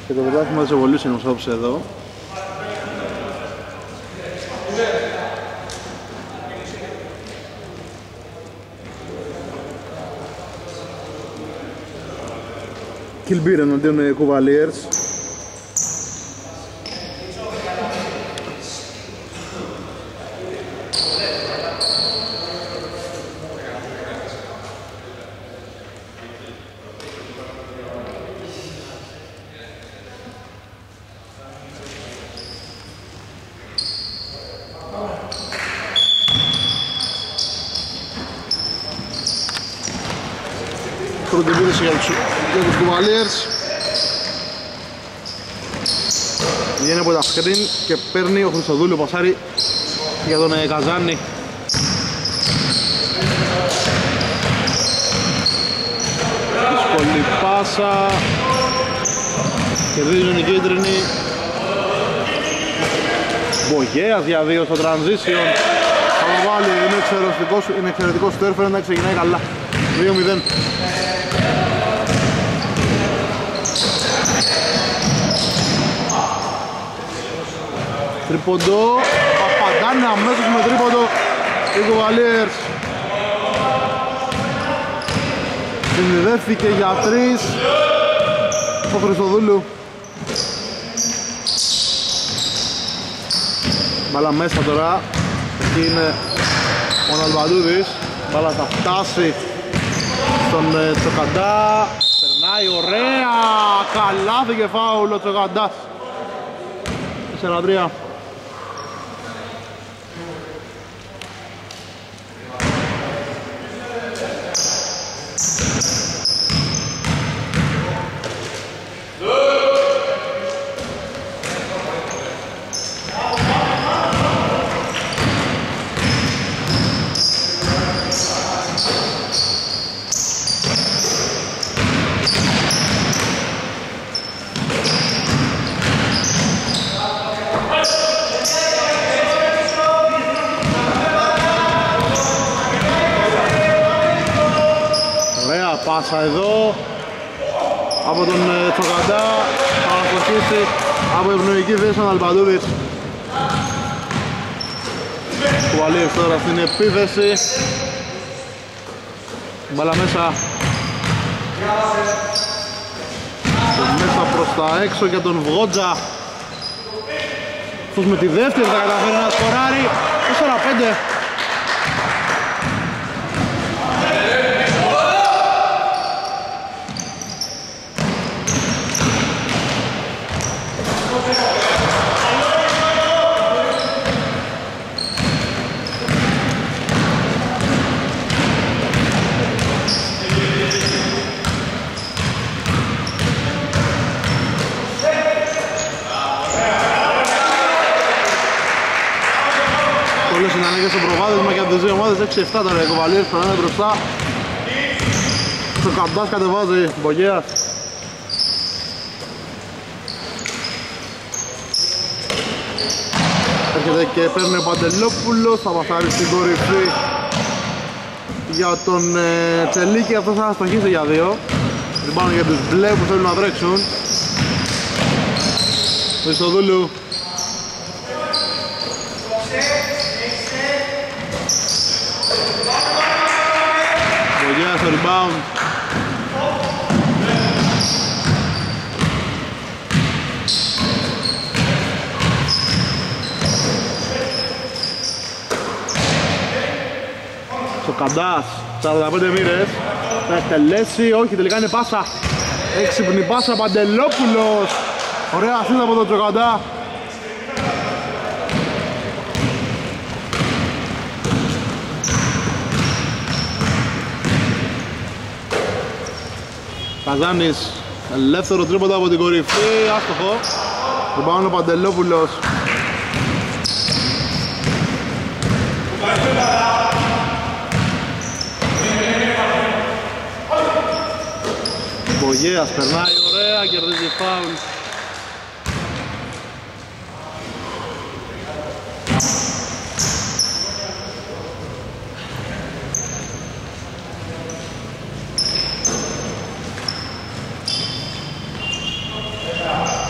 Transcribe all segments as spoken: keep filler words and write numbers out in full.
Και το πρωτάθλημα της Evolution όπως εδώ. Kilbeer εναντίον Cavaliers. Πρώτη επίθεση για τους, για τους Cavaliers. Βγαίνει από τα screen και παίρνει ο Χριστοδούλου πασάρι για τον ε, Καζάνη. Δύσκολη πάσα. Κερδίζουν οι κίτρινοι. Μπογέας για δύο στο transition. Θα το βάλει, είναι εξαιρετικός, είναι εξαιρετικός στο έρφερ, να ξεκινάει καλά. δύο μηδέν. Τρίποντο, απαντάνε αμέσως με τρίποντο οι Cavaliers. Συνδέθηκε για τρεις ο Χριστοδούλου. Μπάλα μέσα τώρα, εκεί είναι ο Ναλβαντούδης. Μπάλα θα φτάσει στον Τσοκαντά. Περνάει ωραία, καλάθι και φάουλ ο Τσοκαντάς. τέσσερα τρία. Πάσα εδώ από τον Τσοκαντά, θα αναστοχίσει από ευνοϊκή θέση των Αλμπαντούδης. Cavaliers τώρα στην επίθεση. Μπάλα μέσα. Και μέσα προς τα έξω για τον Βγότζα. Αυτός με τη δεύτερη θα καταφέρει να σκοράρει. τέσσερα πέντε. Στο προβάδισμα για τις δύο ομάδες, έξι επτά τώρα οι Cavaliers περνάνε μπροστά. Στο Καντάς κατεβάζει Μπογέας. Έρχεται και παίρνει ο Παντελόπουλος, θα πασάρει στην κορυφή για τον ε, Τσελίκη, αυτός θα αστοχίσει για δύο. Ριμπάνω για τους μπλε που θέλουν να τρέξουν. Χριστοδούλου. Στο rebound. Τσοκαντάς, σαράντα πέντε μοίρες. Θα εκτελέσει, όχι τελικά είναι πάσα. Έξυπνη πάσα, Παντελόπουλος. Ωραία ασίστα από τον Τσοκαντά. Καζάνης, ελεύθερο τρίποντα από την κορυφή, άστοχο. Ριμπάουν ο Παντελόπουλος. Μπογέας περνάει ωραία, κερδίζει φάουλ. Yeah.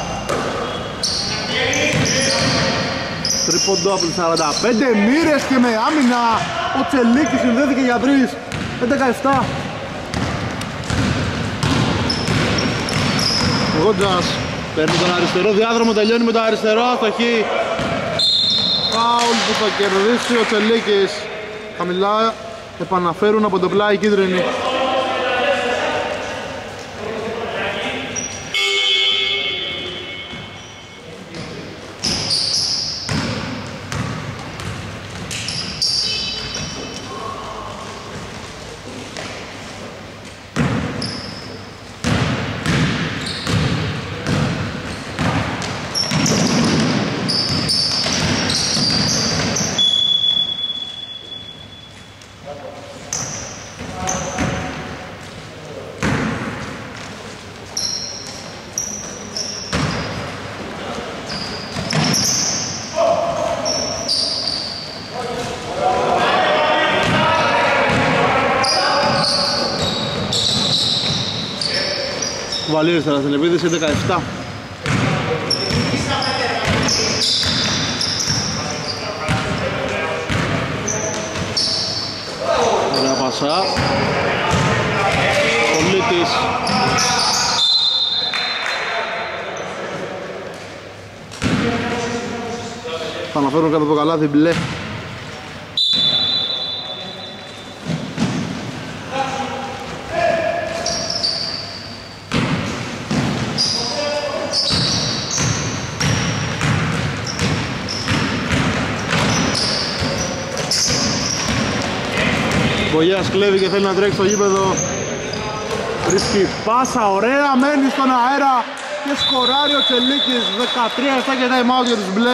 τρίποντο από τους σαράντα πέντε μοίρες και με άμυνα ο Τσελίκης συνδέθηκε για τρεις. έντεκα επτά. Ο Γότζας παίρνει τον αριστερό διάδρομο, τελειώνει με το αριστερό, αστοχή. Φάουλ που θα κερδίσει ο Τσελίκης. Χαμηλά επαναφέρουν από το πλάι κίτρινη. Βαλίρης τώρα στην επίδεση, έντεκα επτά. Ωραία πασά. Πολίτης. Θα αναφέρουν κάτω από το καλάθι μπλε. Μπογιάς κλέβει και θέλει να τρέξει στο γήπεδο. Βρίσκει πάσα, ωραία, μένει στον αέρα και σκοράρει ο Τσελίκης. Δεκατρία επτά και time out για τους μπλε.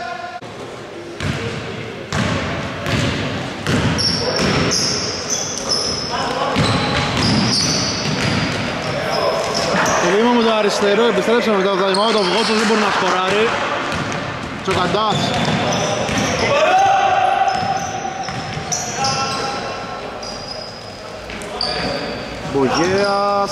Το βήμα με το αριστερό, επιστρέψαμε μετά το time out, ο Βγότσος δεν μπορεί να σκοράρει. Τσοκαντάς. Μπογέας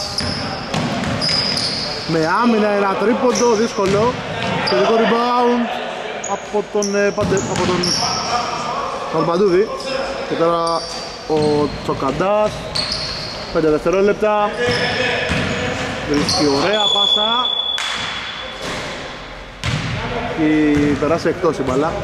με άμυνα, ένα τρίποντο δύσκολο. Τελικό rebound από τον, ε, παντε, από τον Παλπαντούδη. Και τώρα ο Τσοκαντάς, πέντε δευτερόλεπτα. Βρίσκει ωραία πάσα και περάσει εκτός η μπαλά.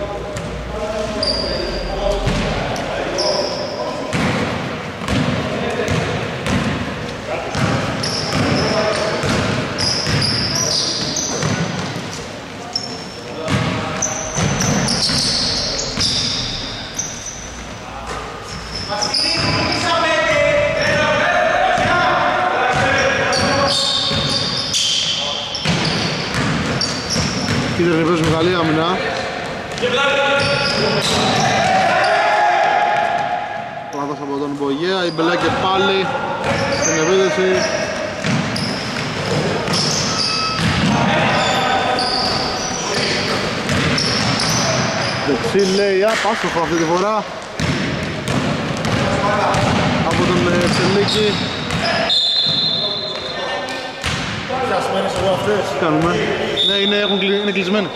Κοίταξε παίζει με καλή άμυνα. Λάθος από τον Μπογέα, η Μπελά και πάλι στην επίδεση. Δεξί λέει, άπαστοχο αυτή τη φορά από τον Τσελίκη. Πιασμένες εδώ αυτές. Τι κάνουμε? Ναι, είναι, έχουν, είναι κλεισμένες.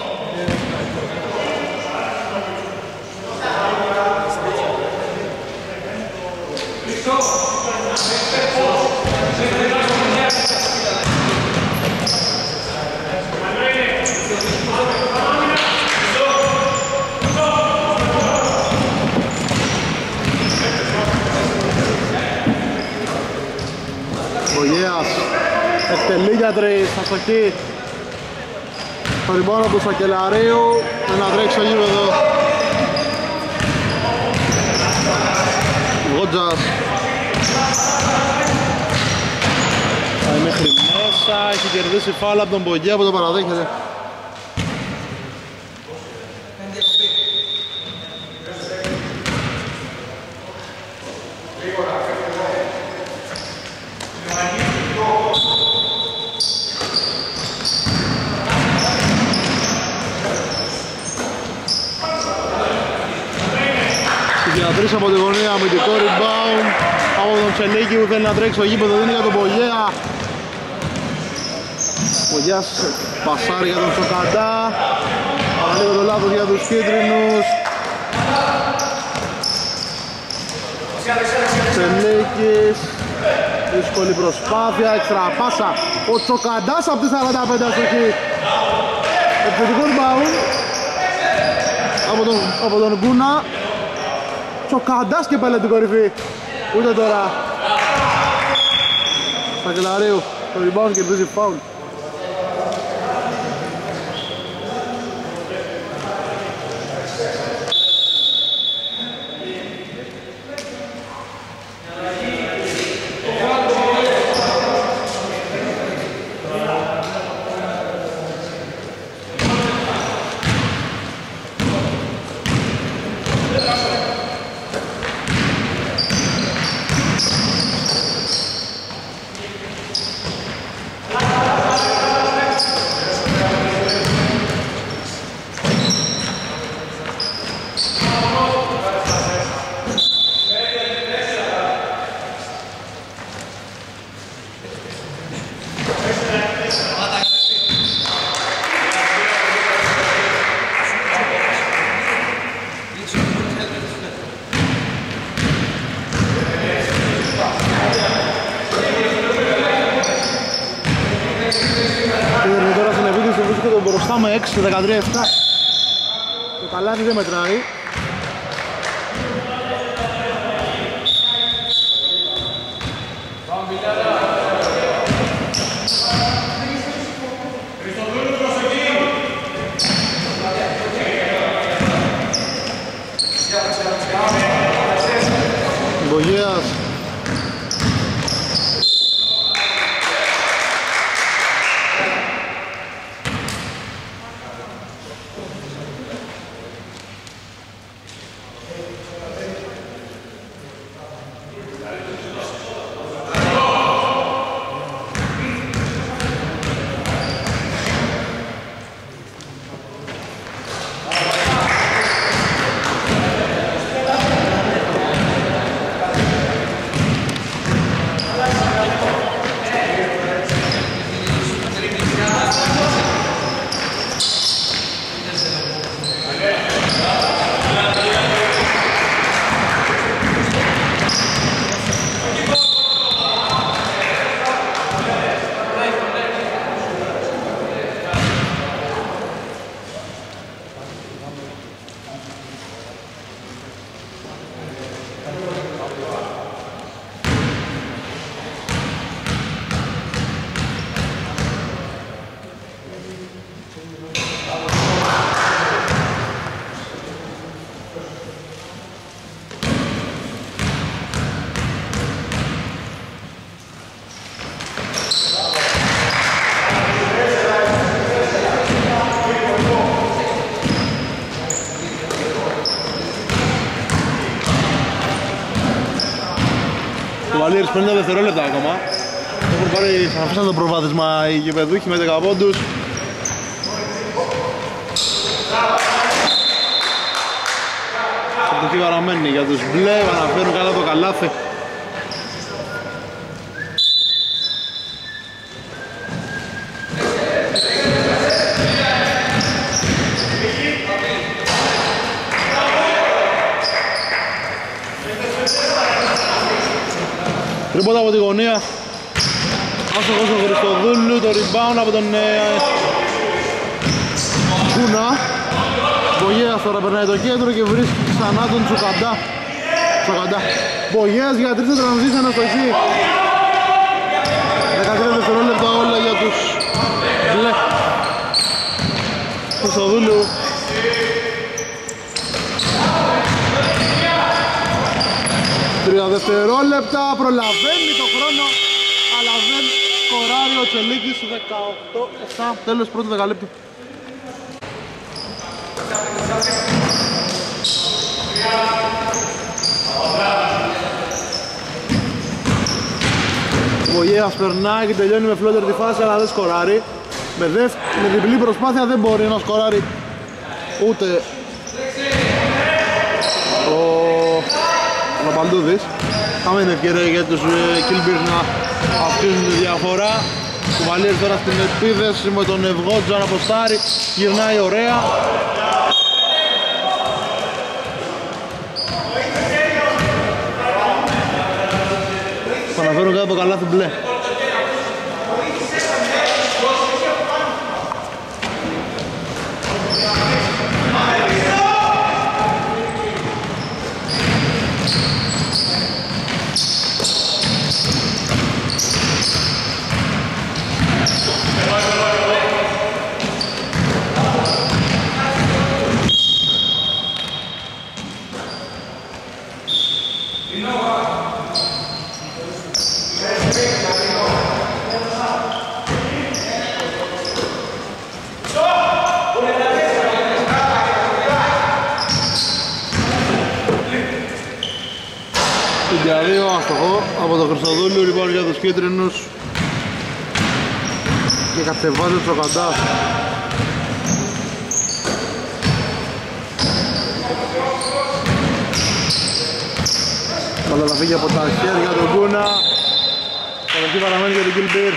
Μπογέας εκτελεί για τρεις, αστοχή. Το ριμπόνο του Σακελαρίου, να τρέξει στο γήπεδο. Γότζας πάει μέχρι μέσα, έχει κερδίσει φάουλα από τον Μπογέα που το παραδέχεται. Τρεις από τη γωνία, αμυντικό rebound από τον Τσελίκη που θέλει να τρέξει στο γήπεδο, δίνει για τον Μπογέα. Μπογέας πασάρει για τον Τσοκαντά, λίγο το λάθος για τους κίτρινους. Τσελίκης, δύσκολη προσπάθεια, έξτρα πάσα. Ο Τσοκαντάς από τη σαράντα πέντε αστοχή. Επιθετικό rebound από τον, από τον Γκούνα. Τσοκαντάς και πάλι την κορυφή. Ούτε τώρα. Σακελαρίου, το rebound κερδίζει foul. Με έξι δεκατρία επτά. Το καλάθι δεν μετράει. Μπογέας. Βαλίρης πενήντα δευτερόλεπτα ακόμα. Έχουν πάρει, αφήσαν το προβάδισμα οι γηπεδούχοι με δέκα πόντους. Συμμετοχή παραμένει για τους μπλε, αναφέρουν κάτω από το καλάθι. Τρίποτα από τη γωνία. Άστοχος ο Χριστοδούλου, το rebound από τον Κούνα. Μπογέας τώρα περνάει το κέντρο και βρίσκει ξανά τον Τσοκαντά. Τσοκαντά. Μπογέας για τρεις transition αστοχή. δεκατρία δευτερόλεπτα όλα για τους μπλε. Χριστοδούλου. Τρία δευτερόλεπτα, προλαβαίνει το χρόνο, αλλά δεν σκοράρει ο Τσελίκης. Δεκαοκτώ επτά, τέλος πρώτου δεκαλέπτου. Ο Βογέας περνάει και τελειώνει με φλότερ τη φάση, αλλά δεν σκοράρει. Με, δευ... με διπλή προσπάθεια δεν μπορεί να σκοράρει ούτε ο Παπαλτούδης. Κάμε την ευκαιρία για τους Kilbirds να αυξήσουν τη διαφορά. Κουβαλίρης τώρα στην επίδεση με τον Ευγότζο να αποστάρει, γυρνάει ωραία. κάτω από καλάθι μπλε. Για δύο αστοχό από τον Χρυστοδούλου, λοιπόν, για τους κίτρινους και κατεβάζει ο Τσοκαντάς. Καλά θα φύγει από τα χέρια του Γκούνα. Καταρχή παραμένει για την Κιλμπίρ.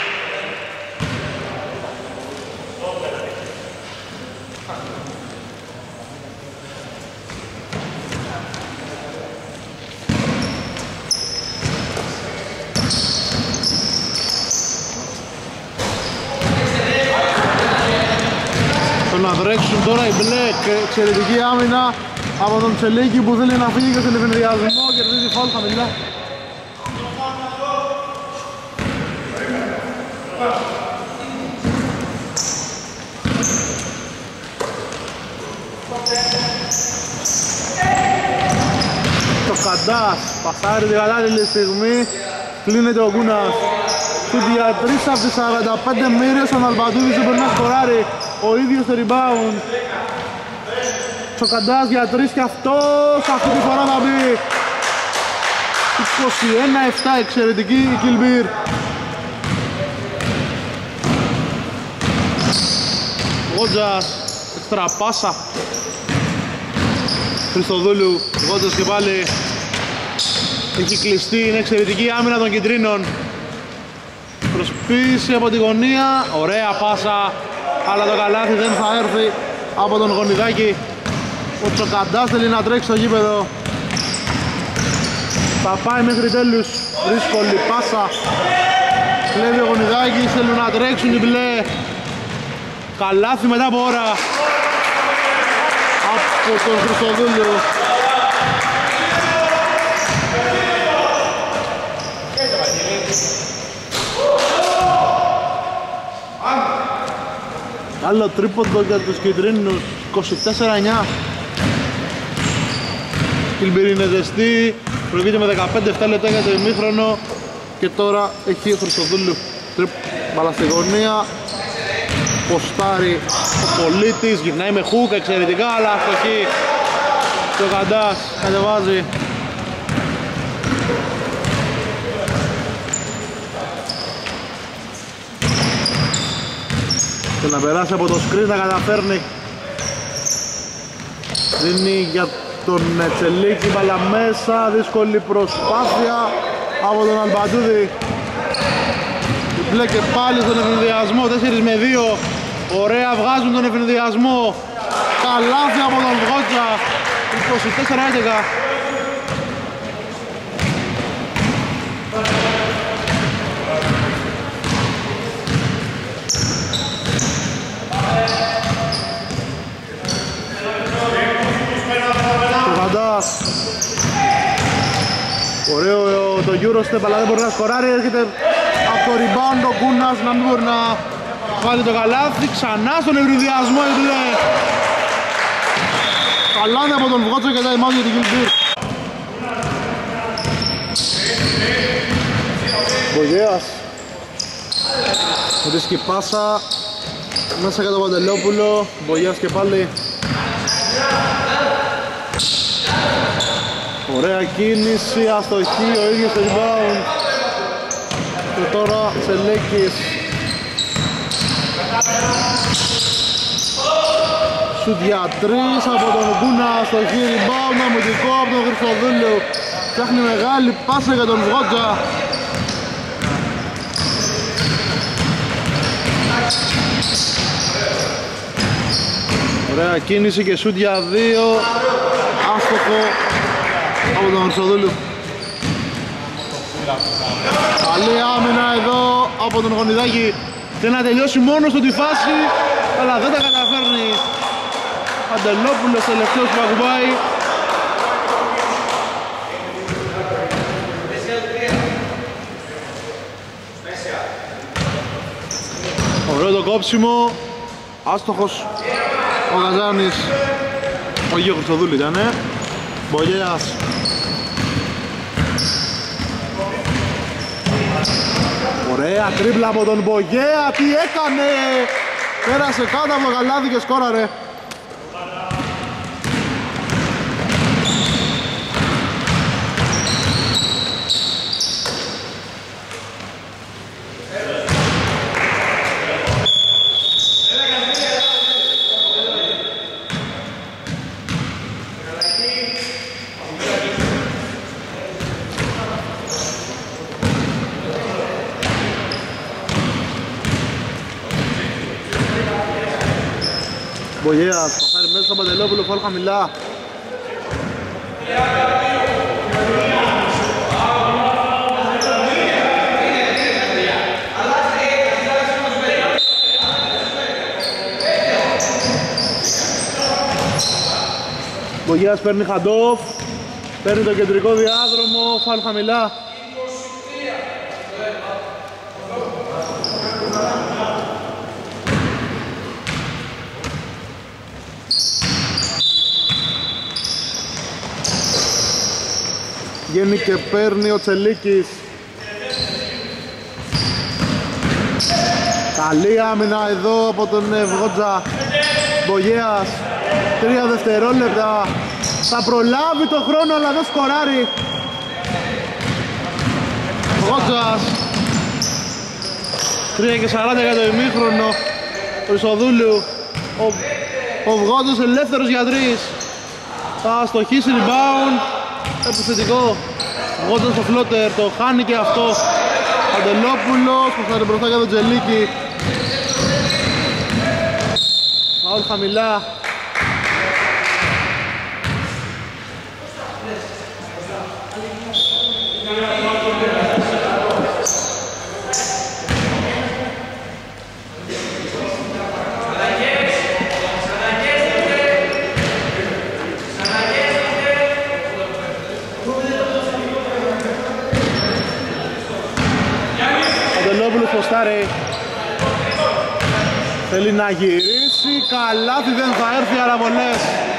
Να τρέξουν τώρα οι μπλε, εξαιρετική άμυνα από τον Τσελίκη που θέλει να φύγει και στον εφηνδιασμό, κερδίζει φάουλ χαμηλά. Το Καντάς πασάρει την κατάλληλη στιγμή, κλείνεται ο Γκούνας. Για τρεις από τις σαράντα πέντε μοίρες ο Ναλμπαντούδης δεν μπορεί να σκοράρει, ο ίδιος το rebound. Τσοκαντάς για τρεις και αυτός αυτή τη φορά θα μπει. είκοσι ένα επτά, εξαιρετική η Κιλμπίρ. Γότζας, εξτρα πάσα. Χριστοδούλου, Γότζας και πάλι. Έχει κλειστεί, είναι εξαιρετική άμυνα των κιτρίνων. Προσποίηση από τη γωνία, ωραία πάσα, αλλά το καλάθι δεν θα έρθει από τον Γονιδάκη. Ο Τσοκαντάς θέλει να τρέξει στο γήπεδο. Θα πάει μέχρι τέλους, δύσκολη πάσα. Κλέβει ο Γονιδάκης, θέλουν να τρέξουν οι μπλε. Καλάθι μετά από ώρα από τον Χριστοδούλου. Άλλο τρίποντο για τους κιτρίνους, είκοσι τέσσερα εννιά. Κιλμπίρ είναι ζεστή, προηγείται με δεκαπέντε επτά λεπτά για το ημίχρονο και τώρα έχει ο Χρυστοδούλου. Μπαλά στη γωνία, ποστάρει ο Πολίτης, γυρνάει με χούκ εξαιρετικά, αλλά αστοχή. Και ο Καντάς κατεβάζει. Και να περάσει από το screen να καταφέρνει. Δίνει για τον Τσελίκη μπαλά μέσα, δύσκολη προσπάθεια από τον Αλμπαντούδη. Μπλε και πάλι στον ευνηδιασμό, τέσσερα με δύο. Ωραία, βγάζουν τον ευνηδιασμό. Καλάθι από τον Γότζα, είκοσι τέσσερα έντεκα. Ωραίο το Eurostep, αλλά δεν μπορεί να σκοράρει. Έρχεται από το rebound ο Γκούνας, να μην μπορεί να βάλει το καλάθι. Ξανά στον ευνηδιασμό η μπλε. Καλάθι από τον Βγότσο και time out για την Κιλμπίρ. Μπογέας βρίσκει πάσα μέσα για τον Παντελόπουλο. Μπογέας και πάλι. Ωραία κίνηση, αστοχή, ο ίδιος το rebound. Και τώρα Τσελέκης. Σουτ για τρεις από τον Γκούνα, αστοχή, rebound, αμυντικό από τον Χριστοδούλου. Φτιάχνει μεγάλη πάσα για τον Βγότζα. Ωραία κίνηση και σουτ για δύο. Άστοχο από τον Χρυστοδούλου. Καλή άμυνα εδώ από τον Γονιδάκη. Θέλει να τελειώσει μόνο του τη φάση, αλλά δεν τα καταφέρνει. Παντελόπουλος τελευταίος που ακουμπάει. Ωραίο το κόψιμο. Άστοχος ο Γαζάνης. Ο Γιο Χρυστοδούλη ήτανε. Μπογέας. Ωραία τρίπλα από τον Μπογέα. Τι έκανε! Πέρασε κάτω από το καλάθι και σκόραρε. Μπογέας θα φέρει μέσα στον Παντελόπουλο, φάουλ χαμηλά. Μπογέας παίρνει χαντόφ, παίρνει το κεντρικό διάδρομο, φάουλ χαμηλά. Βγαίνει και παίρνει ο Τσελίκης. Καλή άμυνα εδώ από τον Ευγότζα. Μπογέας, τρία δευτερόλεπτα. Θα προλάβει το χρόνο αλλά δεν σκοράρει. Ευγότζας. τρία και σαράντα για το ημίχρονο. Ο Ισοδούλου. Ο, ο Ευγότζας ελεύθερος για τρεις. Θα στοχίσει rebound. Επιθετικό. Γόντας στο φλότερ, το χάνει και αυτό. Παντελόπουλος που θα είναι μπροστά για τον Τζελίκη. Φάουλ χαμηλά. Ποστάρει. Θέλει να γυρίσει, καλάθι δεν θα έρθει, αλλά πολλές.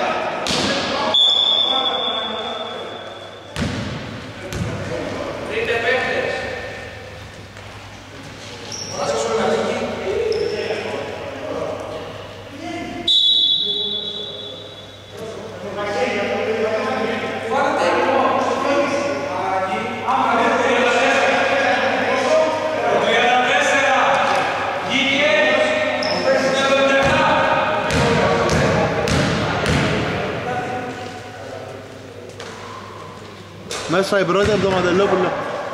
Μέσα η πρώτη από το Μαντελόπουλο.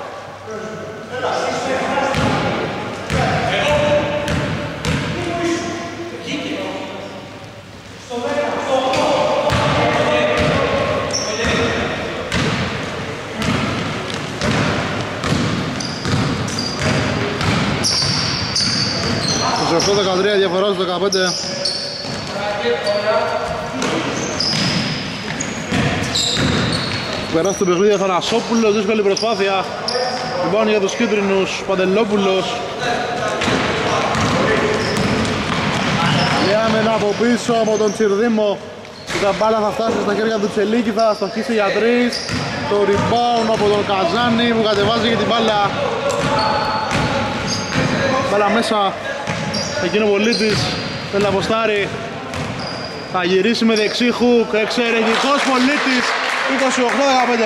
είκοσι οκτώ δεκατρία διαφορά στο δεκαπέντε. Περάσει το παιχνίδι Αθανασόπουλος, δύσκολη προσπάθεια. Λοιπόν για τους κίτρινους, Παντελόπουλος. Λέμε από πίσω από τον Τσιρδίμο. Η μπάλα θα φτάσει στα χέρια του Τσελίκη, θα στοχίσει για τρεις. Το rebound από τον Καζάνη που κατεβάζει για την μπάλα. Μπάλα μέσα. Εκείνο ο Πολίτης θέλει να αποστάρει. Θα γυρίσει με δεξί χουκ. Εξαιρετικός Πολίτης. είκοσι οκτώ δεκαπέντε.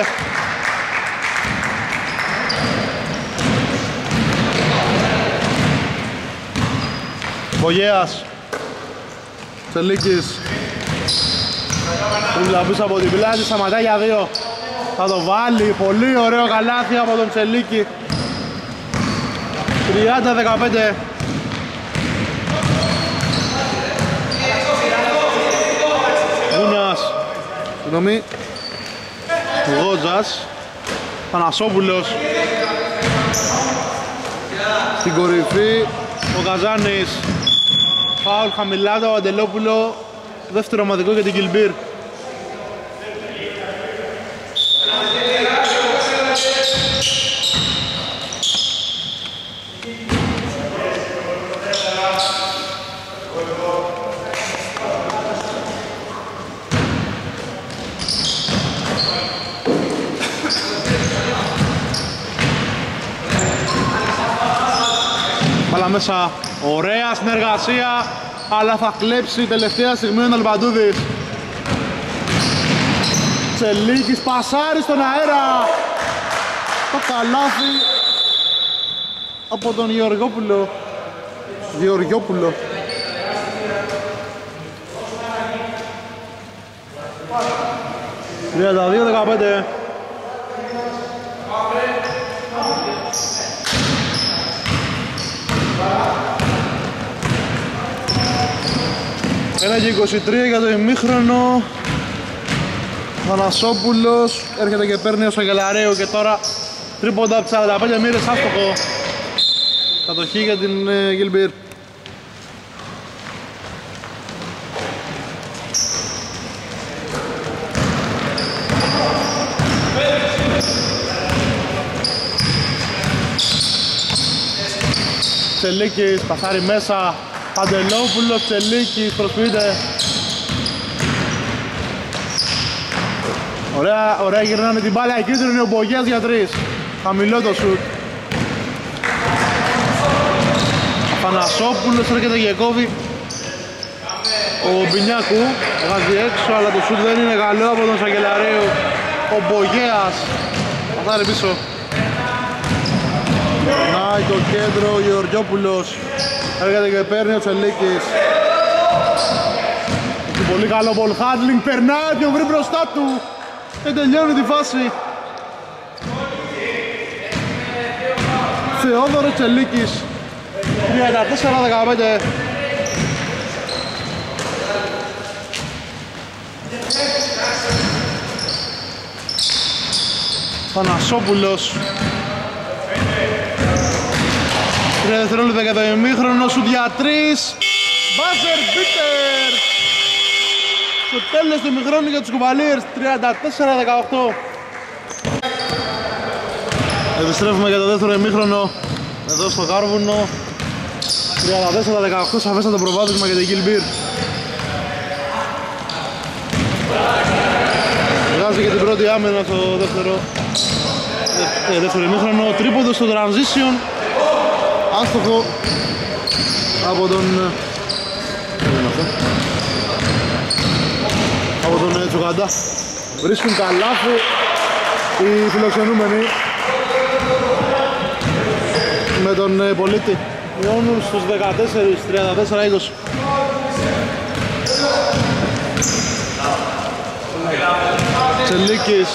Μπογέας. Τσελίκης. Τρίμπλα πίσω από την πλάτη, σταματάει για δύο. Θα το βάλει, πολύ ωραίο καλάθι από τον Τσελίκη. τριάντα δεκαπέντε. Γούνας. Συγγνώμη. Γότζας. Πανασόπουλος. Στην κορυφή ο Καζάνης. Φάουλ χαμηλά το Αντελόπουλο. Δεύτερο ομαδικό για την Κιλμπίρ. Πάλα μέσα, ωραία συνεργασία, αλλά θα κλέψει τελευταία στιγμή ο Ναλμπαντούδης. Τσελίκης πασάρει στον αέρα. Το καλάθι από τον Γεωργόπουλο. Γεωργιόπουλο. τριάντα δύο δεκαπέντε. Ένα και είκοσι τρία για το ημίχρονο. Θανασόπουλος έρχεται και παίρνει ο Σαγελαρέου και τώρα τρίποντα από τις σαράντα πέντε μοίρες, άστοχο. Κατοχή για την ε, Γιλμπίρ. Τσελίκης πασάρει μέσα. Παντελόπουλος, Τσελίκης, προσποιείται. Ωραία, ωραία γυρνάνε την μπάλα, εκεί είναι ο Μπογιάς για τρεις. Χαμηλό το σουτ. Αφανασόπουλος έρχεται και κόβει. Ο Μπινιάκου βγάζει έξω, αλλά το σουτ δεν είναι καλό από τον Σαγελαρέου. Ο Μπογιάς παθάρει πίσω. Περνάει το κέντρο ο Γεωργιόπουλος. Έρχεται και παίρνει ο Τσελίκης. Έχει πολύ καλό ball handling, περνάει και βρει μπροστά του και τελειώνει τη φάση. Θεόδωρος Τσελίκης, τριάντα τέσσερα δεκαπέντε. Θανασόπουλος. τρία δευτερόλεπτα για το ημίχρονο, σουτ για τρεις. Buzzer beater. Στο τέλος του ημίχρονου για τους Κουβαλίρς, τριάντα τέσσερα δεκαοκτώ. Επιστρέφουμε για το δεύτερο ημίχρονο εδώ στο Κάρβουνο. τριάντα τέσσερα δεκαοκτώ, σαφέστατο προβάδισμα για την Γιλμπίρ. Βγάζει και την πρώτη άμυνα στο δεύτερο, ε, δεύτερο ημίχρονο. Τρίποντο στο transition. Άστοχο από τον από τον Τσουκαντά. Βρίσκουν καλάθι οι φιλοξενούμενοι με τον Πολίτη. Μειώνουν στους δεκατέσσερα, τριάντα τέσσερα είκοσι. Τσελίκης.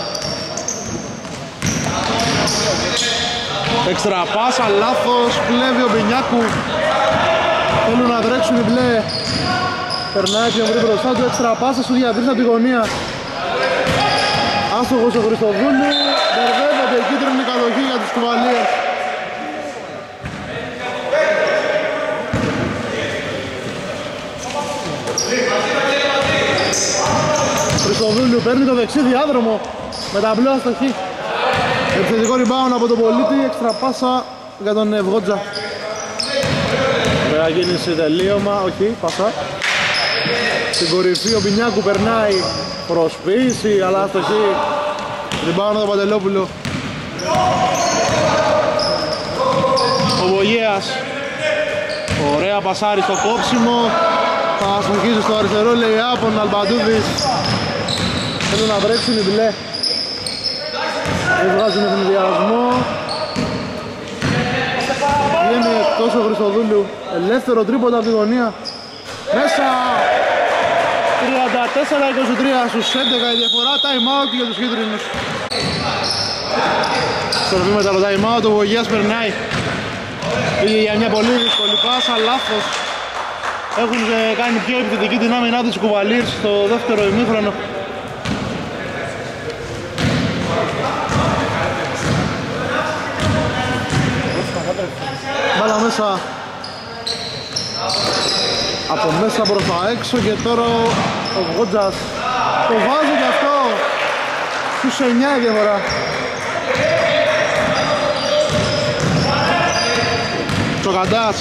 Έξτρα πάσα, λάθος, κλέβει ο Μπινιάκου. Θέλουν να τρέξουν οι μπλε. Περνάει και βρει μπροστά του, έξτρα πάσα, σου διατρείς από τη γωνία. Άστοχος ο Χριστοδούλου, μπερδεύεται, η κίτρινη κατοχή για τους Κουβαλίες. Χριστοδούλου παίρνει το δεξί διάδρομο με τα μπλε αστοχή. Επιθετικό rebound από τον Πολίτη, έξτρα πάσα για τον Ευγότζα. Ωραία κίνηση, τελείωμα, όχι, πάσα. Στην κορυφή ο Μπινιάκου περνάει, προσποίηση, αλλά αστοχή. Rebound από τον Παντελόπουλο. Ο Βογέας, ωραία πασάρι στο κόψιμο. Θα αστοχίζει στο αριστερό, λέει από τον Αλμπαντούδης. Θέλουν να βρέξουν οι μπλε. Βγάζουν ευνηδιασμό. Βγαίνει εκτός ο Χριστοδούλου. Ελεύθερο τρίποντα από τη γωνία. Μέσα. τριάντα τέσσερα είκοσι τρία στους έντεκα η διαφορά. Time out για τους κίτρινους. Στροφή μετά το time out. Ο Βογιάς περνάει. Πήγε για μια πολύ δύσκολη πάσα. Λάθος. Έχουν κάνει πιο επιθετική την άμυνά τους Κουβαλίρς στο δεύτερο ημίχρονο. μέσα. Από μέσα προς τα έξω και τώρα ο Βότζας το βάζει και αυτό. Στους εννιά η διαφορά. Τσοκαντάς.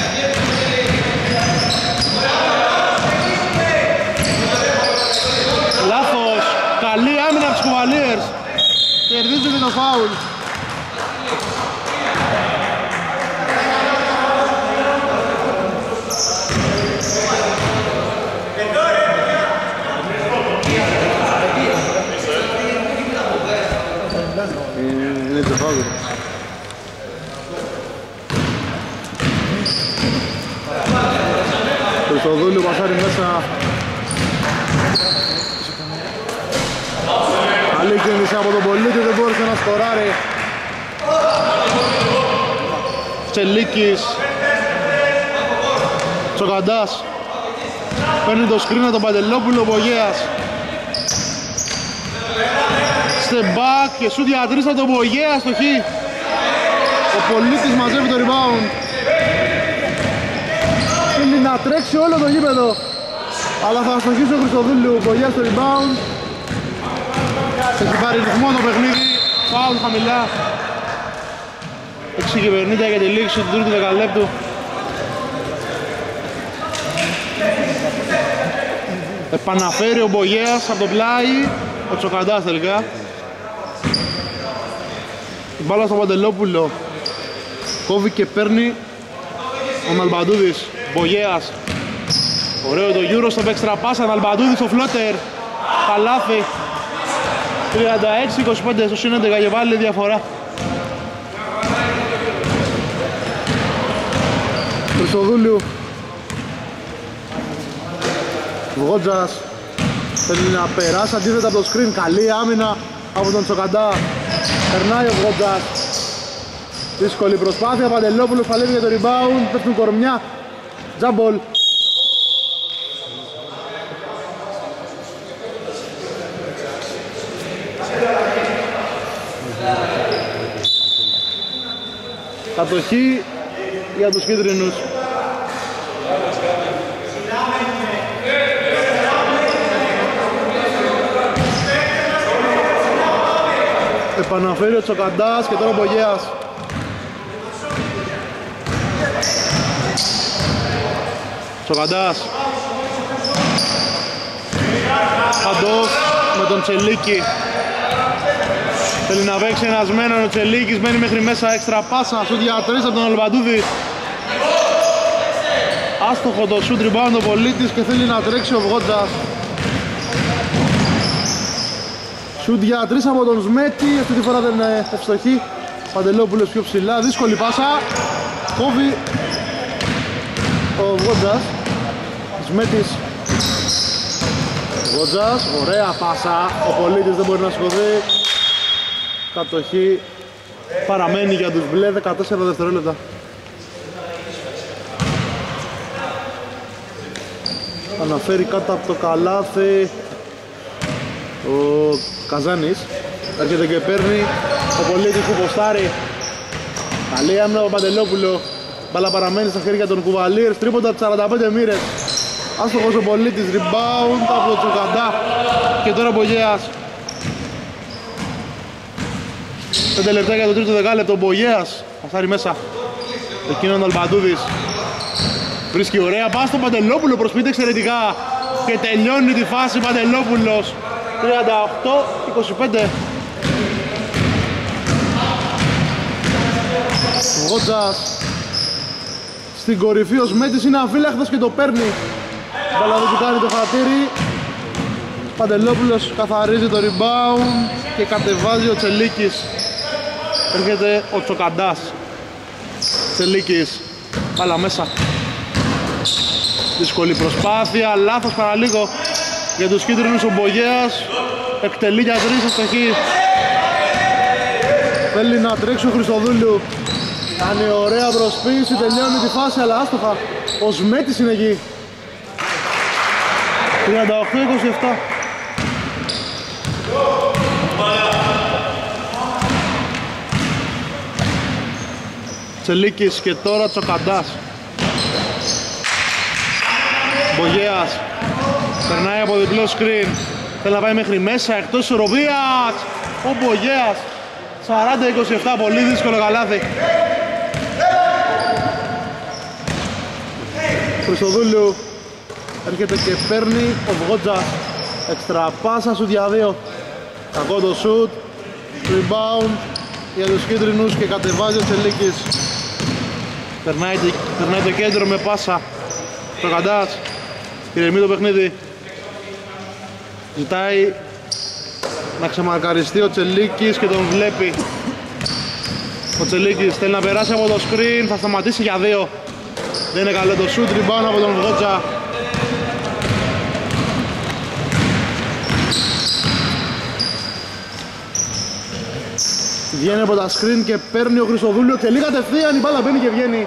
Λάθος. Καλή άμυνα από τους Cavaliers. Κερδίζουν το φάουλ. Είναι το φάουλ. Χριστοδούλου πασάρει μέσα. Καλή κίνηση από τον πολίτη, δεν μπόρεσε να σκοράρει. Τσελίκης. Τσοκαντάς. Παίρνει το σκριν από τον Παντελόπουλο, ο Μπογέας. Step back και σου διατρείς από τον Μπογέα στο χ. Ο πολίτης μαζεύει το rebound. Θέλει να τρέξει όλο το γήπεδο, αλλά θα αστοχίσει ο Χριστοδούλου. Ο Μπογέας στο rebound. Έχει πάρει ρυθμό το παιχνίδι. Φάουλ χαμηλά. έξι και πενήντα για τη λήξη του τρίτου δεκαλέπτου. Επαναφέρει ο Μπογέας από το πλάι. Ο Τσοκαντάς τελικά. Την μπάλα στο Παντελόπουλο. Κόβει και παίρνει ο Ναλμπαντούδης. Μπογέας. Ωραίο το Euro στο έξτρα πάσα. Ναλμπαντούδης στο φλότερ. Καλάθι. τριάντα έξι είκοσι πέντε στο συν έντεκα και βάλει διαφορά. Χριστοδούλου. Βότζας. Θέλει να περάσει αντίθετα από το screen. Καλή άμυνα από τον Τσοκαντά. Περνάει ο Βότζας. Δύσκολη προσπάθεια. Παντελόπουλος παλεύει για το rebound. Πέφτουν κορμιά. Τζάμπολ. Κατοχή για τους κίτρινους. Επαναφέρει ο Τσοκαντάς και τώρα ο Μπογέας. Τσοκαντάς. Παντός με τον Τσελίκη. Θέλει να παίξει ενασμένο ο Τσελίκης, μένει μέχρι μέσα έξτρα πάσα. Σουτ για τρεις από τον Αλμπαντούδη. Άστοχο το σουτ, rebound ο πολίτης και θέλει να τρέξει ο Βότζας. Σουτ για τρεις από τον Σμέτη, αυτή τη φορά δεν είναι ευστοχή. Παντελόπουλος πιο ψηλά, δύσκολη πάσα. Κόβει ο Βότζας. Σμέτης. Βότζας, ωραία πάσα. Ο πολίτης δεν μπορεί να σηκωθεί. Κατοχή παραμένει για τους μπλε, δεκατέσσερα δευτερόλεπτα. Αναφέρει κάτω από το καλάθι ο Καζάνης. Έρχεται και παίρνει ο πολίτης που ποστάρει. Καλή άμυνα από Παντελόπουλο. Μπάλα παραμένει στα χέρια των Cavaliers. Τρίποντα από σαράντα πέντε μοίρες. Άστοχος ο πολίτης, rebound από τον Τσοκαντά. Και τώρα ο Μπογέας. πέντε λεπτά για το τρίτο δεκάλεπτο. Ο Μπογέας πασάρει μέσα. Εκείνον ο Αλμπαντούδης. Βρίσκει ωραία πάση στον Παντελόπουλο, προσποιείται εξαιρετικά. Και τελειώνει τη φάση Παντελόπουλος. τριάντα οκτώ είκοσι πέντε. Βότζας. Στην κορυφή ο Σμέτης είναι αφύλακτος και το παίρνει. Μπαλαδί του κάνει το χατήρι. Παντελόπουλος καθαρίζει το rebound και κατεβάζει ο Τσελίκης. Έρχεται ο Τσοκαντάς. Τσελίκης. Μπάλα μέσα. Δύσκολη προσπάθεια, λάθος παραλίγο για τους κίτρινους. Ο Μπογέας εκτελεί για τρεις αστοχή. Θέλει να τρέξει ο Χριστοδούλου. Κάνει ωραία προσποίηση, τελειώνει τη φάση, αλλά άστοχα. Ο Σμέτης είναι εκεί. τριάντα οκτώ είκοσι επτά. Τσελίκης και τώρα Τσοκαντάς. Μπογέας περνάει από διπλό σκριν. Θέλει να πάει μέχρι μέσα, εκτός ισορροπίας. Ο Μπογέας σαράντα είκοσι επτά, πολύ δύσκολο καλάθι. Χριστοδούλου έρχεται και παίρνει ο Βγότζας. Εξτρα πάσα σουτ για δύο. Κακό το σουτ. Rebound για τους κίτρινους και κατεβάζει ο Τσελίκης. Περνάει, περνάει το κέντρο με πάσα. Τσοκαντάς ηρεμεί το παιχνίδι. Ζητάει να ξεμαρκαριστεί ο Τσελίκης και τον βλέπει. Ο Τσελίκης θέλει να περάσει από το screen, θα σταματήσει για δύο. Δεν είναι καλό το shoot, rebound από τον Βγότζα. Βγαίνει από τα screen και παίρνει ο Χριστοδούλου. Τελεί κατευθείαν, η μπάλα μπαίνει και βγαίνει.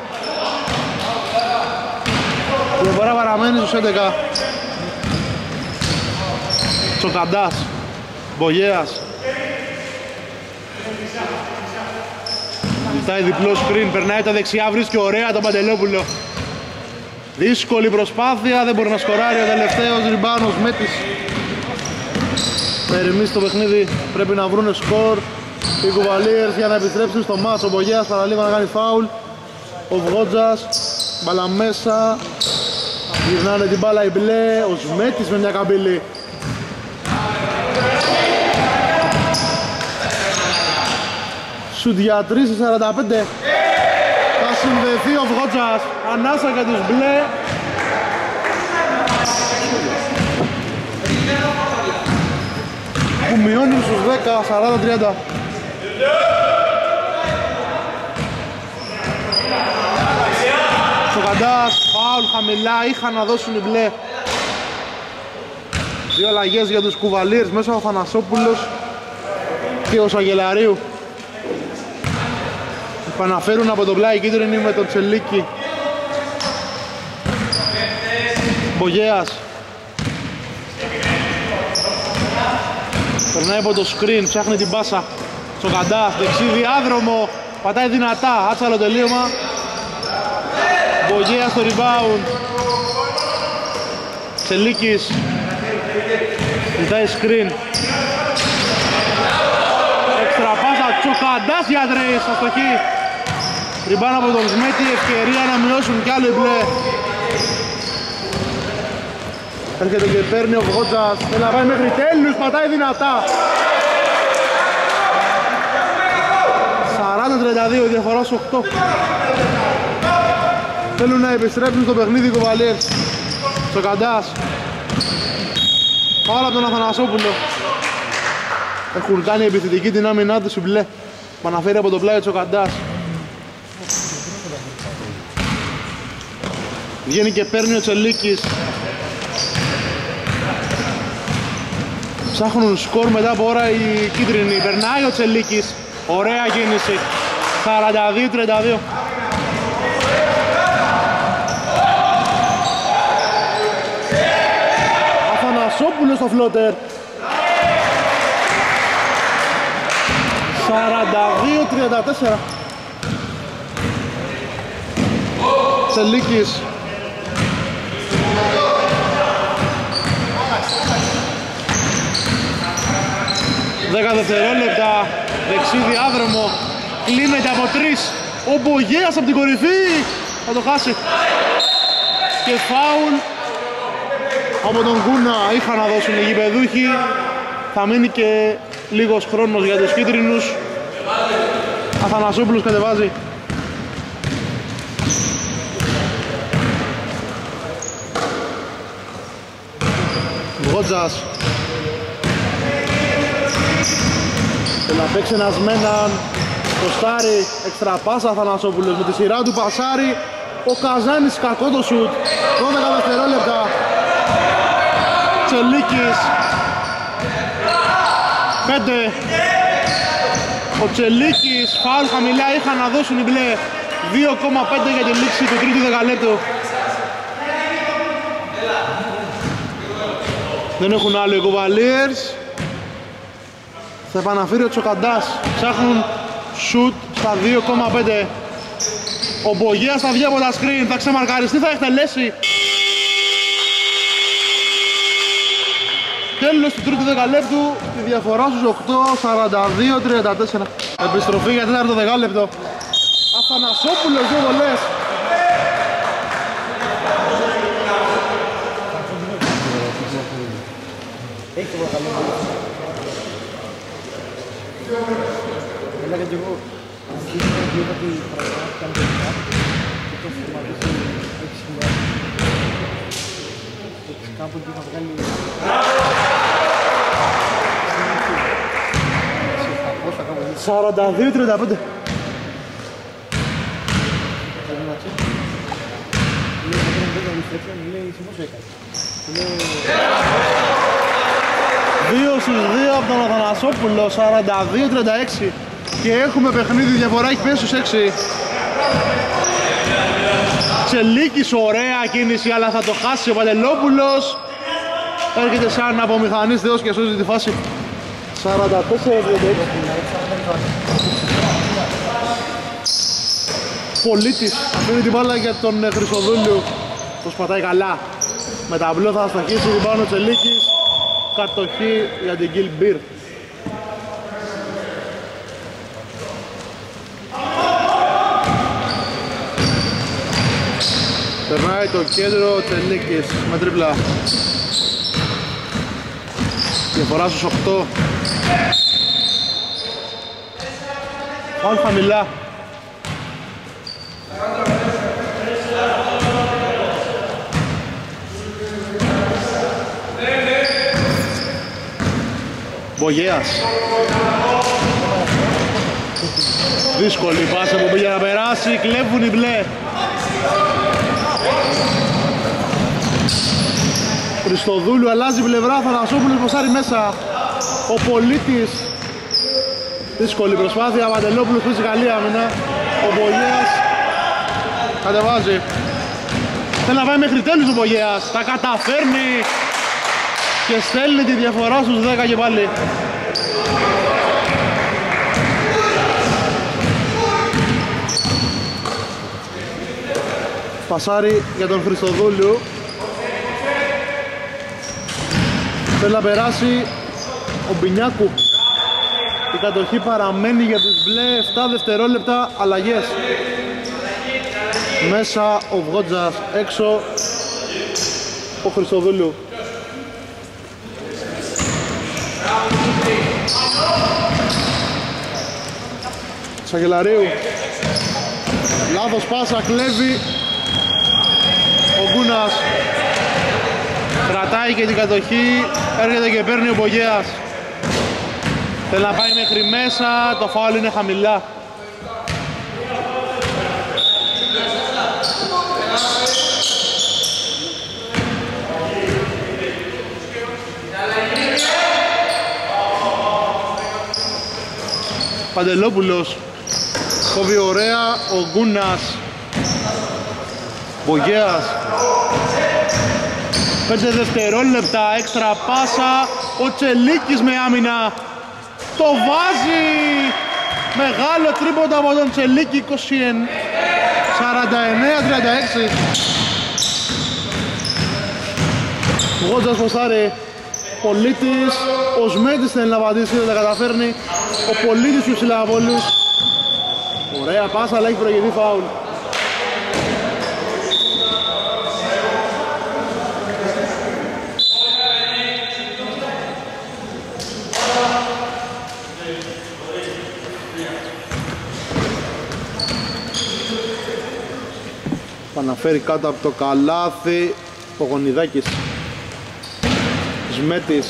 Η διαφορά παραμένει στους έντεκα. Τσοκαντάς, Μπογέας. Ζητάει διπλό screen, περνάει τα δεξιά, βρίσκει ωραία τον Παντελόπουλο. Δύσκολη προσπάθεια, δεν μπορεί να σκοράρει ο τελευταίος ριμπάνος Μέτης. Περιμείς το παιχνίδι, πρέπει να βρούνε σκορ οι κουβαλίες για να επιστρέψουν στο μάτς. Ο Μπογέας παραλίγο να κάνει φάουλ. Ο Βγότζας, μπάλα μέσα. Γυρνάνε την μπάλα οι μπλε, ο Σμέτης με μια καμπύλη. Σουτ για τρία σαράντα πέντε. Θα συνδεθεί ο Βγότζας, ανάσα για τους μπλε. Που μειώνουν στους δέκα, σαράντα τριάντα. Τσοκαντάς, φάουλ χαμηλά, είχαν να δώσουν οι μπλε. Δύο αλλαγές για τους κουβαλίες, μέσα ο Θανασόπουλος και ο Σαγελαρίου. Επαναφέρουν από το πλάι κίτρινη με τον Τσελίκη. Μπογέας περνάει από το screen, ψάχνει την πάσα. Τσοκαντάς, δεξί διάδρομο, πατάει δυνατά, άτσαλο τελείωμα. Μπογέας στο rebound. Τσελίκης ζητάει screen. Έξτρα πάσα, Τσοκαντάς για τρεις, αστοχή. Ριμπάν από τον Σμέτη, ευκαιρία να μειώσουν κι άλλο οι μπλε. Έρχεται και παίρνει ο Βγότζας, θέλει να πάει μέχρι τέλους, πατάει δυνατά. σαράντα τριάντα δύο, η διαφορά στους οκτώ. Θέλουν να επιστρέψουν στο παιχνίδι οι κουβαλίες. Τσοκαντάς. Πάρα από τον Αθανασόπουλο. Έχουν κάνει επιθετική την άμυνά τους οι μπλε. Που αναφέρει από το πλάι ο Τσοκαντάς. Βγαίνει και παίρνει ο Τσελίκης. Ψάχνουν σκορ μετά από ώρα οι κίτρινοι. Περνάει ο Τσελίκης. Ωραία κίνηση. σαράντα δύο τριάντα δύο. Αθανασόπουλος στο φλότερ. σαράντα δύο τριάντα τέσσερα. Τσελίκης. δέκα δευτερόλεπτα, δεξί διάδρομο, κλείνεται από τρεις. Ο Μπογέας από την κορυφή, θα το χάσει. Και φάουλ από τον Κούνα, είχαν να δώσουν οι γηπεδούχοι. Θα μείνει και λίγος χρόνος για τους κίτρινους. Αθανασόπουλος κατεβάζει. Βγότζας. Θέλει να παίξει ένας με έναν. Ποστάρι, έξτρα πάσα Αθανασόπουλος με τη σειρά του πασάρι. Ο Καζάνης, κακό το σουτ. δώδεκα δευτερόλεπτα. Τσελίκης. πέντε. Ο Τσελίκης, φάουλ χαμηλά, είχαν να δώσουν οι μπλε. δύο κόμμα πέντε για τη λήξη του τρίτου δεκαλέπτου. Δεν έχουν άλλο οι Cavaliers. Θα επαναφέρει ο Τσοκαντάς. Ψάχνουν shoot στα δύο κόμμα πέντε. Ο Μπογέας θα βγει από τα screen, θα ξεμαρκαριστεί, θα εκτελέσει. Τέλος του τρίτου δεκαλέπτου, τη διαφορά στους οκτώ, σαράντα δύο τριάντα τέσσερα. Επιστροφή για τέταρτο δεκάλεπτο. Αθανασόπουλος, δύο βολές. Έχει το προκαλώ. Έλεγα και εγώ. Δείχνω ότι πράγματι κάνει το λεπτά και το φορματίζει έξι χιλιάδες. Κάπου εκεί θα βγάλει... σαράντα δύο τριάντα πέντε. δύο στους δύο από τον Αθανασόπουλο, σαράντα δύο τριάντα έξι. Και έχουμε παιχνίδι, διαφορά έχει πέσει στους έξι. Τσελίκης, ωραία κίνηση, αλλά θα το χάσει ο Παντελόπουλος. Έρχεται σαν απομηχανής θεός και σώζει τη φάση. σαράντα τέσσερα τριάντα έξι. Πολίτης αφήνει την μπάλα για τον Χρυσοδούλου. Το σπατάει καλά. Με ταμπλό θα ασταχίσει την πάνω Τσελίκης. Κατοχή για την Γκίλ Μπιρ. Περνάει το κέντρο Τσελίκης με τρίπλα. Διαφορά στους οκτώ. Φάουλ χαμηλά. Μπογέας. Δύσκολη πάσα που πήγε να περάσει, κλέβουν οι μπλε. Χριστοδούλου αλλάζει πλευρά, Θανασόπουλος προσάρει μέσα. Ο Πολίτης. Δύσκολη προσπάθεια, Παντελόπουλος χωρίς καλή άμυνα. Ο Μπογέας κατεβάζει. Θέλει να πάει μέχρι τέλους ο Μπογέας. Τα καταφέρνει και στέλνει τη διαφορά στους δέκα και πάλι. Πασάρι για τον Χριστοδούλου. Θέλει να περάσει ο Μπινιάκου. Η κατοχή παραμένει για τους μπλε, επτά δευτερόλεπτα, αλλαγές. Μέσα ο Βγότζας, έξω ο Χριστοδούλου. Σαγελαρίου. Λάθος πάσα, κλέβει ο Γκούνας. Κρατάει και την κατοχή, έρχεται και παίρνει ο Μπογέας. Θέλει να πάει μέχρι μέσα, το φάουλ είναι χαμηλά. Παντελόπουλος κόβει ωραία, ο Γκούνας. Μπογέας. Πέντε δευτερόλεπτα, έξτρα πάσα. Ο Τσελίκης με άμυνα. Το βάζει. Μεγάλο τρίποντα από τον Τσελίκη, σαράντα εννέα τριάντα έξι. Γότζας ποστάρει. Πολίτης. Ο Σμέντης θέλει να απαντήσει, δεν τα καταφέρνει. Ο Πολίτης του Ψηλαβόλους. Ωραία πάσα, αλλά έχει προηγηθεί φάουλ. Παναφέρει κάτω από το καλάθι ο Γονιδάκης. Σμέτης.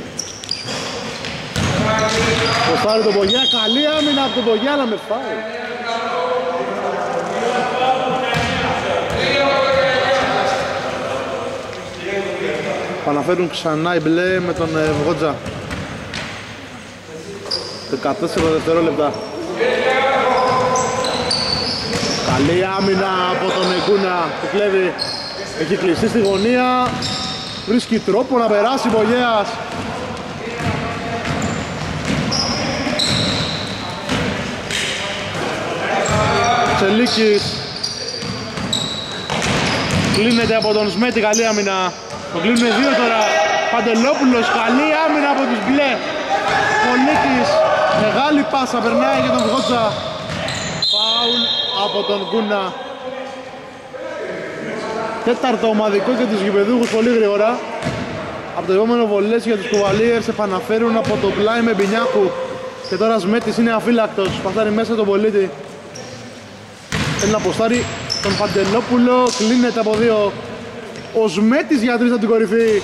Ποστάρει τον Μπογιά, καλή άμυνα από τον Μπογιά, αλλά με φάουλ. Παναφέρουν ξανά οι μπλε με τον Βγότζα. δεκατέσσερα δευτερόλεπτα. Καλή άμυνα από τον Εγκούνα που κλέβει. Έχει κλειστεί στη γωνία. Βρίσκει τρόπο να περάσει Μπογέας. Τσελίκης Κλείνεται από τον Σμέτη, καλή άμυνα. Το κλείνουν δύο τώρα. Παντελόπουλος, καλή άμυνα από τους μπλε. Πολίτης, μεγάλη πάσα, περνάει για τον Γότζα. Φάουλ από τον Γκούνα. Τέταρτο ομαδικό για τους γηπεδούχους πολύ γρήγορα. Από το επόμενο βολές για τους Κουβαλίερς επαναφέρουν από το πλάι με Μπινιάκου. Και τώρα Σμέτης είναι αφύλακτος, παθάρει μέσα τον Πολίτη. Θέλει να αποστάρει τον Παντελόπουλο, κλείνεται από δύο. Ο Σμέτης για τρεις από την κορυφή.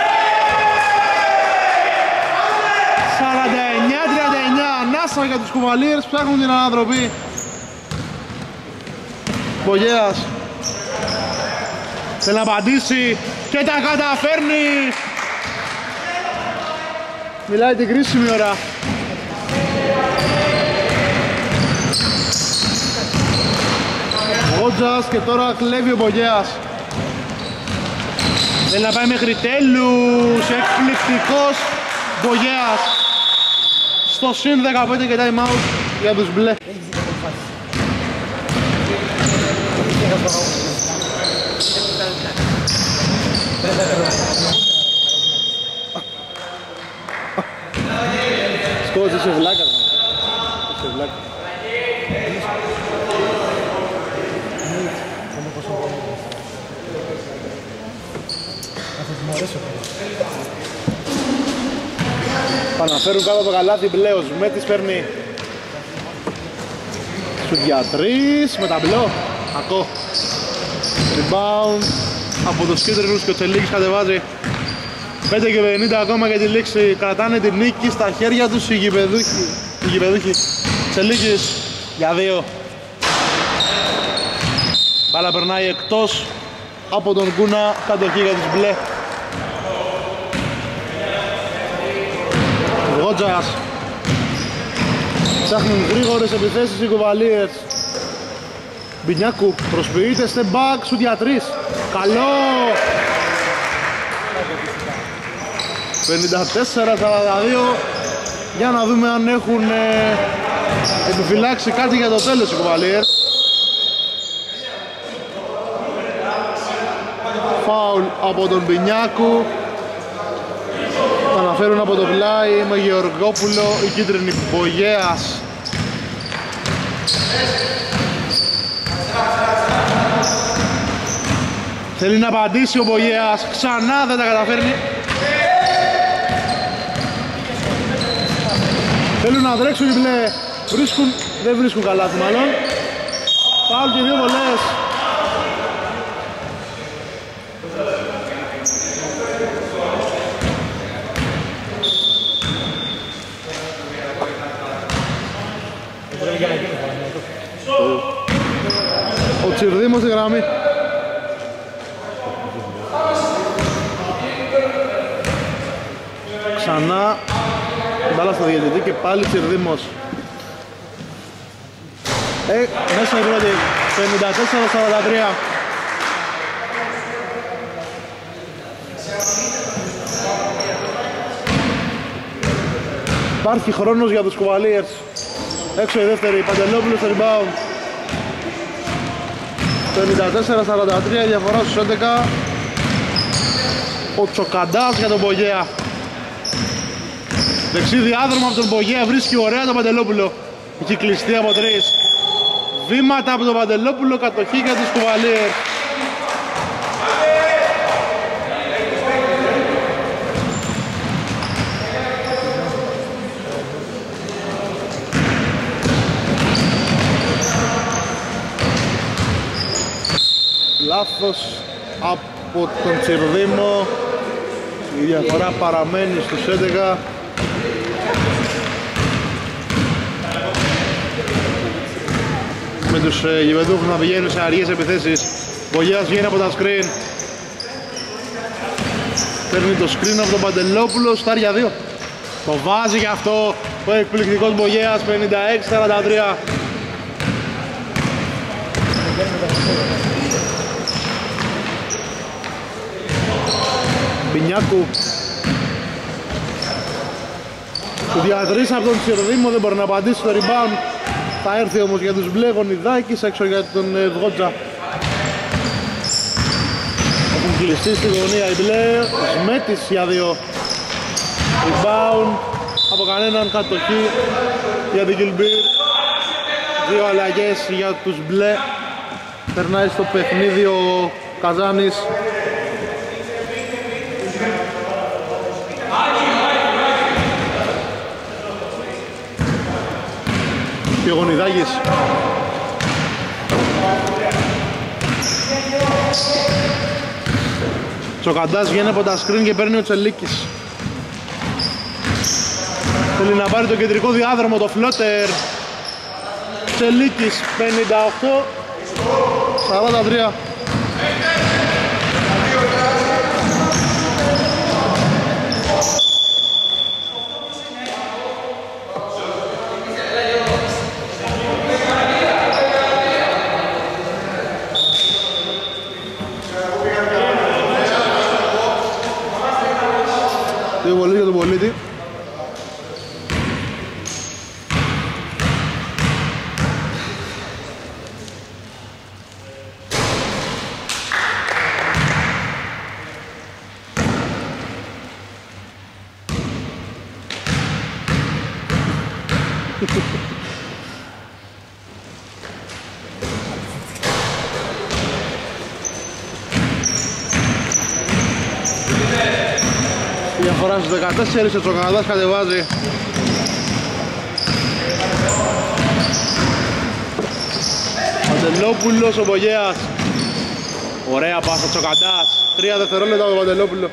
σαράντα εννιά τριάντα εννιά, ανάσα για τους Κουβαλίερς, ψάχνουν την ανατροπή. Μπογέας θέλει να απαντήσει και τα καταφέρνει. Μιλάει την κρίσιμη ώρα. Γότζας και τώρα κλέβει ο Μπογέας. Θέλει να πάει μέχρι τέλους, εκπληκτικός Μπογέας. Στο συν δεκαπέντε και time out για τους μπλε. Σκότς, είσαι βλάκα. Είσαι βλάκα. Παναφέρουν κάτω το καλάθι μπλέος, Μέτης παίρνει σου για τρεις με ταμπλό, ακό. Rebound από τους κίτρινους και ο Τσελίκης κατεβάζει. πέντε και πενήντα ακόμα για τη λήξη, κρατάνε την νίκη στα χέρια τους οι γηπεδούχοι. Οι γηπεδούχοι. Τσελίκης για δύο. Μπάλα περνάει εκτός από τον Κούνα, κατοχή για τους μπλε. Γότζας. Ψάχνουν γρήγορες επιθέσεις οι Κουβαλίερς. Μπινιάκου προσποιείται step back, σουτ για τρεις. Καλό! πενήντα τέσσερα σαράντα δύο. Για να δούμε αν έχουν ε, επιφυλάξει κάτι για το τέλος οι Κουβαλίερς. Φάουλ από τον Μπινιάκου. Θα αναφέρουν από το πλάι με Γεωργόπουλο, η κίτρινη Μπογέας. Θέλει να απαντήσει ο Μπογέας, ξανά δεν τα καταφέρνει. Θέλουν να τρέξουν οι μπλε, βρίσκουν, δεν βρίσκουν καλάθι μάλλον. Φάουλ και δύο βολές. Ο Τσιρδήμος στη γραμμή. Ξανά μπάλα στο διαιτητή και πάλι Τσιρδήμος. Ε, μέσα η πρώτη, πενήντα τέσσερα σαράντα τρία. Υπάρχει χρόνος για τους Κουβαλίερς. Έξω η δεύτερη, Παντελόπουλος στο rebound. πενήντα τέσσερα σαράντα τρία, διαφορά στους έντεκα. Ο Τσοκαντάς για τον Μπογέα. Δεξί διάδρομο από τον Μπογέα, βρίσκει ωραία τον Παντελόπουλο. Έχει κλειστεί από τρεις. Βήματα από τον Παντελόπουλο, κατοχή για τους Κουβαλίερς. Λάθος από τον Τσιρδήμο. Η διαφορά παραμένει στους έντεκα. Με τους ε, γηπεδούχους να πηγαίνουν σε αργές επιθέσεις. Μπογέας βγαίνει από τα screen. Παίρνει το screen από τον Παντελόπουλο, στάρια δύο. Το βάζει και αυτό ο εκπληκτικός Μπογέας, πενήντα έξι σαράντα τρία. Μπινιάκου. Του διατρείς από τον Τσιρδήμο, δεν μπορεί να απαντήσει στο rebound. Θα έρθει όμως για τους μπλε, Γονιδάκης έξω για τον Δγότζα. Έχουν κλειστεί στη γωνία οι μπλε. Σμέτης για δύο. Rebound από κανέναν, κατοχή για την Κιλμπίρ. Δύο αλλαγές για τους μπλε. Περνάει στο παιχνίδι ο Καζάνης. Και ο Γονιδάκης. Τσοκαντάς βγαίνει από τα screen και παίρνει ο Τσελίκης. Θέλει να πάρει το κεντρικό διάδρομο, το φλότερ. Τσελίκης πενήντα οκτώ σαράντα τρία. Δύο βολές για τον Πολίτη. Διαφορά στους δεκατέσσερα, ο Τσοκαναδάς κατεβάζει. Παντελόπουλος, ο Μπογέας. Ωραία πάσα, Τσοκαντάς. Τρία δευτερόλεπτα από τον Παντελόπουλο.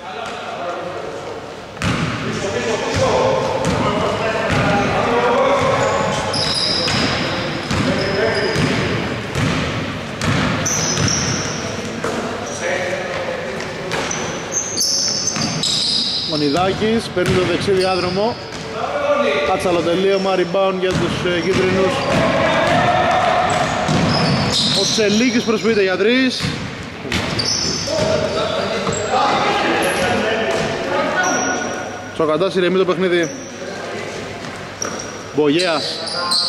Μονιδάκης παίρνει το δεξί διάδρομο. Κάτσαλο τελείωμα, rebound για τους ε, κίτρινους. Ο Τσελίκης προσποιείται για τρεις. Τσοκαντάς ηρεμεί το παιχνίδι. Μπογέας.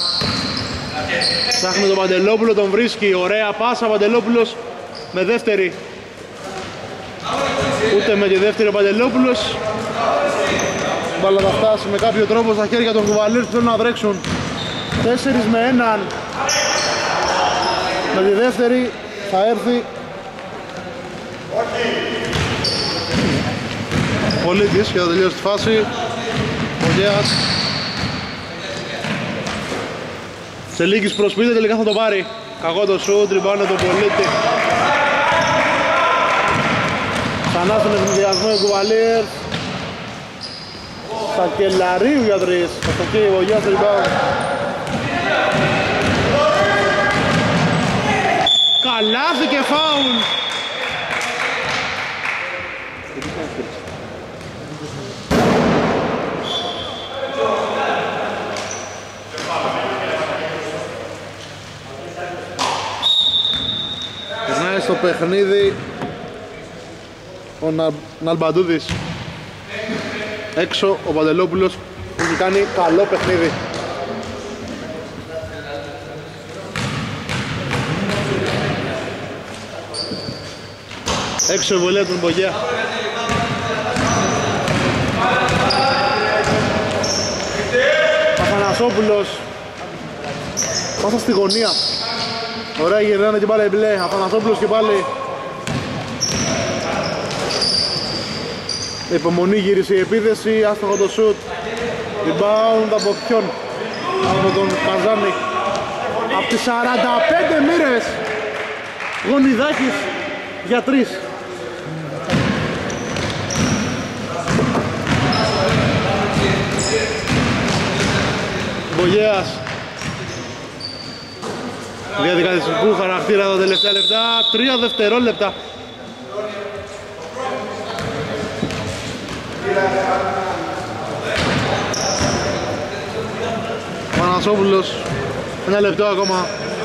Ψάχνει τον Παντελόπουλο, τον βρίσκει. Ωραία πάσα, Παντελόπουλος με δεύτερη. Ούτε με τη δεύτερη ο Παντελόπουλος. Μπάλα θα φτάσει με κάποιο τρόπο στα χέρια των κουβαλίρς που θέλουν να βρέξουν. Τέσσερις με έναν. Με τη δεύτερη θα έρθει Πολίτης και θα τελειώσει τη φάση. Ο Γέας. Τσελίκης προσποιείται, τελικά θα το πάρει. Κακό το σουτ, ριμπάνε τον Πολίτη. Ξανά στον ευνηδιασμό οι κουβαλίρς. Σακελαρίου για τρεις. Αστοχή ο Γέας rebound. Καλάθι και φάουλ. Περνάει στο παιχνίδι ο Να... Ναλμπαντούδης. Έξω ο Παντελόπουλος που έχει κάνει καλό παιχνίδι. Έξω η βολέα του Μπογέα. Αφανασόπουλος. Πάσα στη γωνία. Ωραία, γυρνάνε και πάλι μπλε. Αφανασόπουλος και πάλι. Υπομονή, γύρισε η επίθεση, άστοχο το σουτ. Rebound από ποιον? Από τον Καζάνη. Από τις σαράντα πέντε μοίρες. Γονιδάκης για τρεις. Μπογέας. Διαδικαστικού χαρακτήρα τα τελευταία λεπτά. Τρία δευτερόλεπτα. Πανασόπουλος. Ένα λεπτό ακόμα.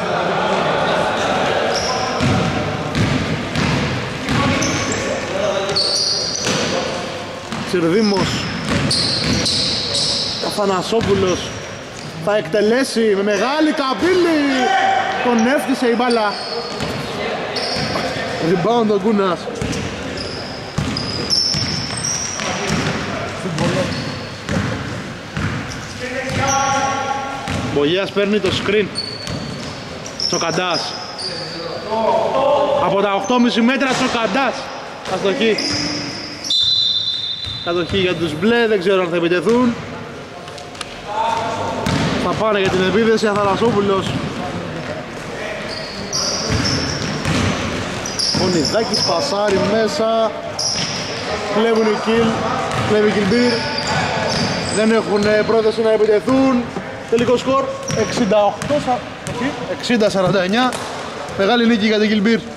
Τσιρδίμος. Αφανασόπουλος θα εκτελέσει με μεγάλη καμπύλη. Τον έφτιασε η μπάλα. Rebound ο Γκούνας. Μπογιάς παίρνει το screen. Τσοκαντάς. Από τα οκτώ κόμμα πέντε μέτρα Τσοκαντάς. Αστοχή. Κατοχή για τους μπλε, δεν ξέρω αν θα επιτεθούν. Θα πάνε για την επίθεση Αθανασόπουλος. Ο Νιδάκης πασάρει μέσα. Κλέβουν οι kill, κλέβει Κιλμπίρ. Δεν έχουν πρόθεση να επιτεθούν. Τελικό σκορ εξήντα οκτώ εξήντα σαράντα εννιά. Μεγάλη νίκη για την Κιλμπίρ.